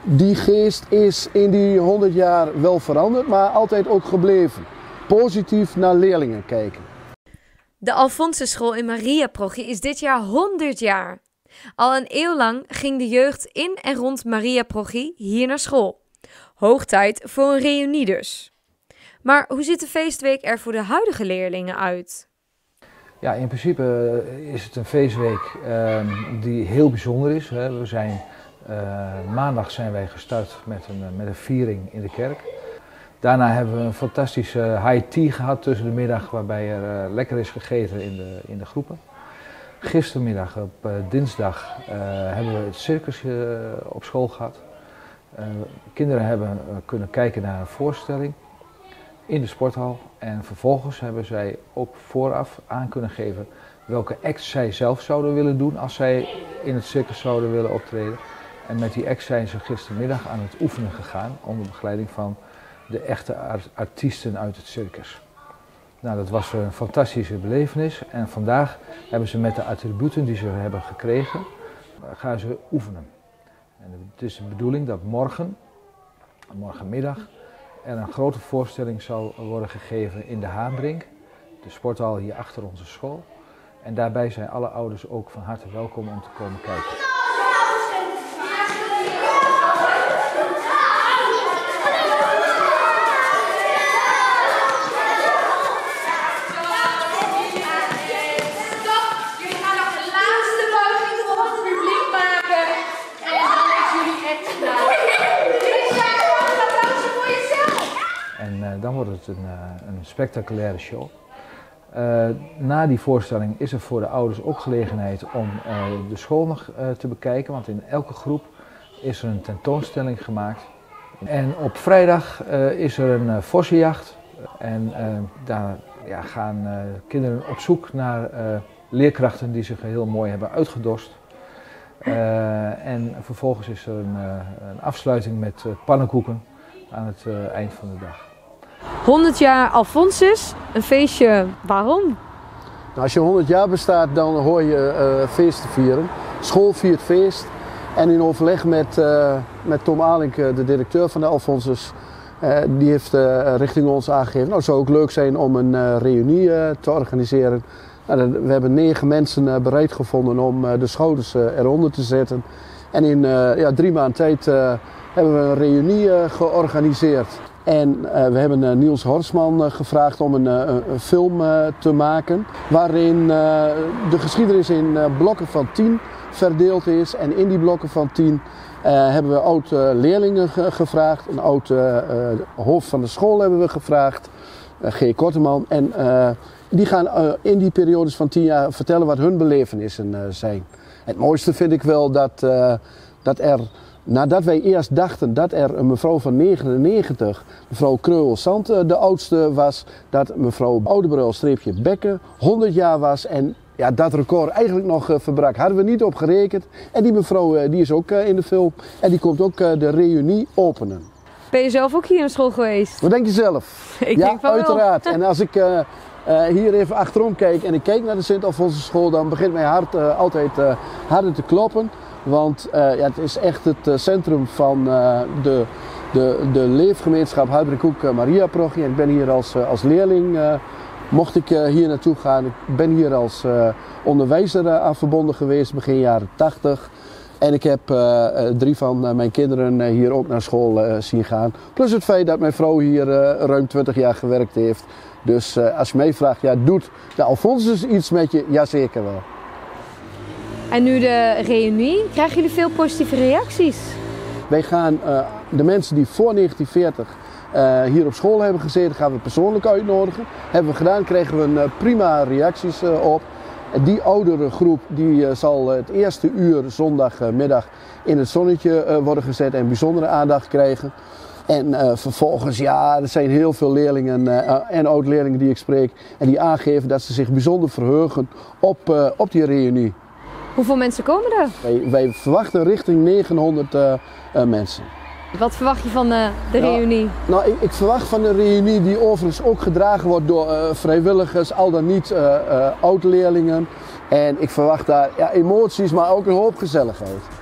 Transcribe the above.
Die geest is in die 100 jaar wel veranderd, maar altijd ook gebleven. Positief naar leerlingen kijken. De Alfonsusschool in Mariaprochie is dit jaar 100 jaar. Al een eeuw lang ging de jeugd in en rond Mariaprochie hier naar school. Hoog tijd voor een reunie dus. Maar hoe ziet de feestweek er voor de huidige leerlingen uit? Ja, in principe is het een feestweek die heel bijzonder is. Maandag zijn wij gestart met een viering in de kerk. Daarna hebben we een fantastische high tea gehad tussen de middag, waarbij er lekker is gegeten in de groepen. Gistermiddag op dinsdag hebben we het circus op school gehad. Kinderen hebben kunnen kijken naar een voorstelling in de sporthal. En vervolgens hebben zij ook vooraf aan kunnen geven welke act zij zelf zouden willen doen als zij in het circus zouden willen optreden. En met die act zijn ze gistermiddag aan het oefenen gegaan onder begeleiding van de echte artiesten uit het circus. Nou, dat was een fantastische belevenis en vandaag hebben ze met de attributen die ze hebben gekregen, gaan ze oefenen. En het is de bedoeling dat morgenmiddag, er een grote voorstelling zal worden gegeven in de Haanbrink, de sporthal hier achter onze school. En daarbij zijn alle ouders ook van harte welkom om te komen kijken. En dan wordt het een spectaculaire show. Na die voorstelling is er voor de ouders ook gelegenheid om de school nog te bekijken, want in elke groep is er een tentoonstelling gemaakt. En op vrijdag is er een vossenjacht en daar gaan kinderen op zoek naar leerkrachten die zich heel mooi hebben uitgedost. En vervolgens is er een afsluiting met pannenkoeken aan het eind van de dag. 100 jaar Alfonsus, een feestje, waarom? Nou, als je 100 jaar bestaat, dan hoor je feest te vieren. School viert feest. En in overleg met Tom Alink, de directeur van de Alfonsus, die heeft richting ons aangegeven, nou, het zou ook leuk zijn om een reunie te organiseren. Nou, we hebben 9 mensen bereid gevonden om de schouders eronder te zetten. En in 3 maanden tijd hebben we een reunie georganiseerd. En we hebben Niels Horstman gevraagd om een film te maken waarin de geschiedenis in blokken van 10 verdeeld is. En in die blokken van 10 hebben we oud-leerlingen gevraagd, een oud hoofd van de school hebben we gevraagd, G. Korteman. En die gaan in die periodes van 10 jaar vertellen wat hun belevenissen zijn. Het mooiste vind ik wel dat er, nadat wij eerst dachten dat er een mevrouw van 99, mevrouw Kreuwel-Sand, de oudste was, dat mevrouw Oudebrul-Bekke 100 jaar was en ja, dat record eigenlijk nog verbrak. Hadden we niet op gerekend. En die mevrouw die is ook in de film en die komt ook de reunie openen. Ben je zelf ook hier naar school geweest? Wat denk je zelf? Ik denk van uiteraard. Wel. En als ik hier even achterom kijk en ik kijk naar de Sint-Alfonsusschool, dan begint mijn hart altijd harder te kloppen. Want het is echt het centrum van de leefgemeenschap Huibrechthoek Mariaprochie. En ik ben hier als leerling, mocht ik hier naartoe gaan. Ik ben hier als onderwijzer aan verbonden geweest begin jaren 80. En ik heb 3 van mijn kinderen hier ook naar school zien gaan. Plus het feit dat mijn vrouw hier ruim 20 jaar gewerkt heeft. Dus als je mij vraagt, ja, doet de Alfonsus iets met je? Jazeker wel. En nu de reunie, krijgen jullie veel positieve reacties? Wij gaan de mensen die voor 1940 hier op school hebben gezeten, gaan we persoonlijk uitnodigen. Hebben we gedaan, kregen we prima reacties op. Die oudere groep die zal het eerste uur zondagmiddag in het zonnetje worden gezet en bijzondere aandacht krijgen. En vervolgens, ja, er zijn heel veel leerlingen en oud-leerlingen die ik spreek en die aangeven dat ze zich bijzonder verheugen op die reunie. Hoeveel mensen komen er? Wij verwachten richting 900 mensen. Wat verwacht je van de reunie? Nou, ik verwacht van de reunie die overigens ook gedragen wordt door vrijwilligers, al dan niet oud-leerlingen. En ik verwacht daar emoties, maar ook een hoop gezelligheid.